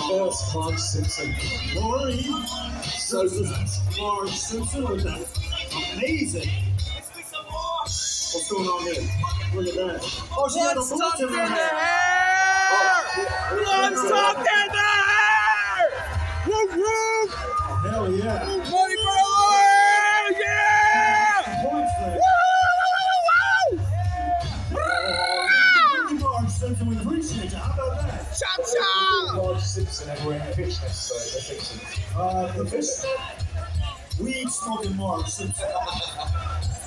First Marge Simpson. Rory. So this is Marge Simpson with that amazing. What's going on here? Look at that. Oh, she got a bullet in her hair. Let's talk in the hair! Woo woo! Oh, hell yeah. Money for the Lord! Yeah! Points there. Woo! Marge Simpson, we appreciate you. How about that? Cha-cha! Marge Simpson ever in a fish episode, The Simpsons. The fish. Weed smoking Marge Simpson.